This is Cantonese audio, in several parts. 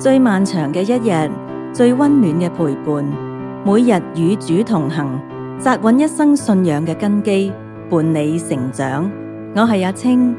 最漫長嘅一日，最溫暖嘅陪伴，每日與主同行，扎穩一生信仰嘅根基，伴你成長。我係阿青。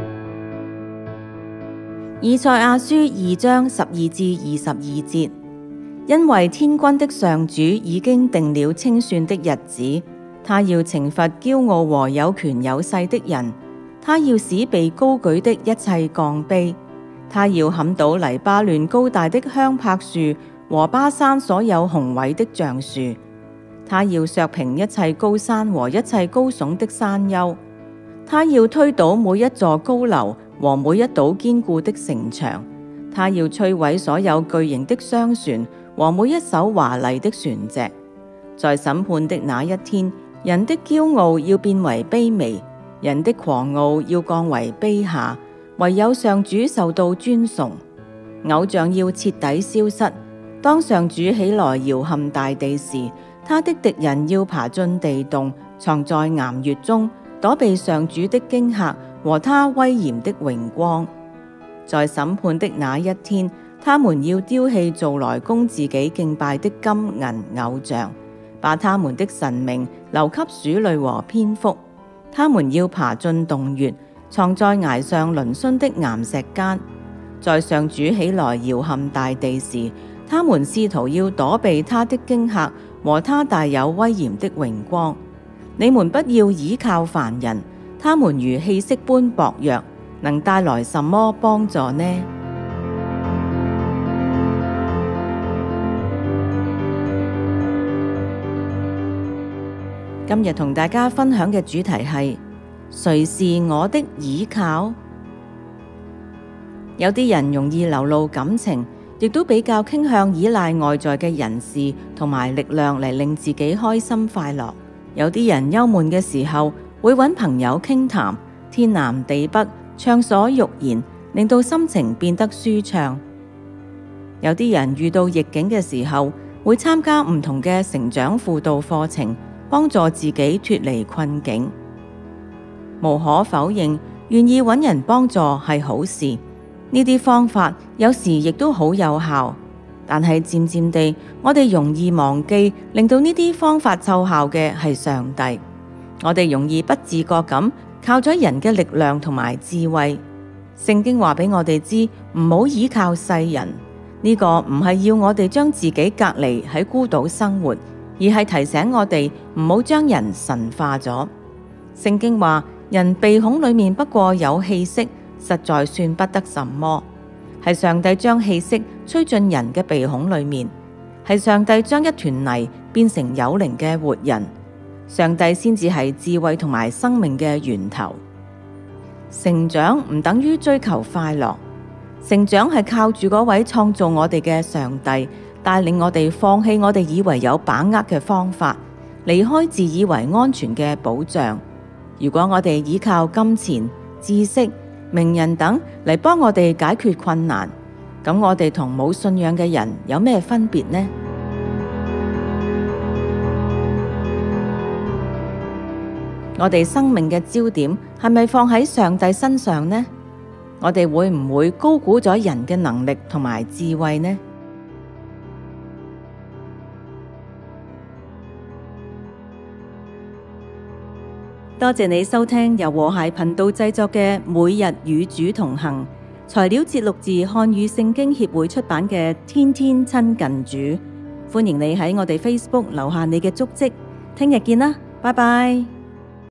以賽亞書2章12至22節，因為天軍的上主已經定了清算的日子，他要懲罰驕傲和有權有勢的人，他要使被高舉的一切降卑，他要砍倒黎巴嫩高大的香柏樹和巴珊所有雄偉的橡樹，他要削平一切高山和一切高聳的山丘，他要推倒每一座高樓和每一堵堅固的城牆，他要摧毀所有巨型的商船和每一艘華麗的船隻。在審判的那一天，人的驕傲要變為卑微，人的狂傲要降為卑下，唯有上主受到尊崇。偶像要徹底消失。當上主起來搖撼大地時，他的敵人要爬進地洞，藏在岩穴中，躲避上主的驚嚇和他威嚴的榮光。在審判的那一天，他們要丟棄做來供自己敬拜的金銀偶像，把他們的神明留給鼠類和蝙蝠。他們要爬進洞穴，藏在崖上嶙峋的岩石間。在上主起來搖撼大地時，他們試圖要躲避他的驚嚇和他大有威嚴的榮光。你們不要倚靠凡人，他們如氣息般薄弱，能帶來什麼幫助呢？今日同大家分享嘅主題係：誰是我的倚靠？有啲人容易流露感情，亦都比較傾向依賴外在嘅人事同埋力量嚟令自己開心快樂。有啲人憂悶嘅時候會揾朋友傾談，天南地北，暢所欲言，令到心情變得舒暢。有啲人遇到逆境嘅時候會參加唔同嘅成長輔導課程，幫助自己脫離困境。無可否認，願意揾人幫助係好事。呢啲方法有時亦都好有效，但係漸漸地，我哋容易忘記，令到呢啲方法奏效嘅係上帝。我哋容易不自覺咁靠咗人嘅力量同埋智慧。聖經話俾我哋知，唔好依靠世人。呢個唔係要我哋將自己隔離喺孤島生活，而係提醒我哋唔好將人神化咗。聖經話，人鼻孔裏面不過有氣息，實在算不得什麼。係上帝將氣息吹進人嘅鼻孔裏面，係上帝將一團泥變成有靈嘅活人。上帝先至係智慧同埋生命嘅源頭。成長唔等於追求快樂，成長係靠住嗰位創造我哋嘅上帝，帶領我哋放棄我哋以為有把握嘅方法，離開自以為安全嘅保障。如果我哋依靠金錢、知識、名人等嚟幫我哋解決困難，咁我哋同冇信仰嘅人有咩分別呢？我哋生命嘅焦點係咪放喺上帝身上呢？我哋會唔會高估咗人嘅能力同埋智慧呢？多謝你收聽由和諧頻道製作嘅每日與主同行，材料節錄自漢語聖經協會出版嘅《天天親近主》。歡迎你喺我哋 Facebook 留下你嘅足跡。聽日見啦，拜拜。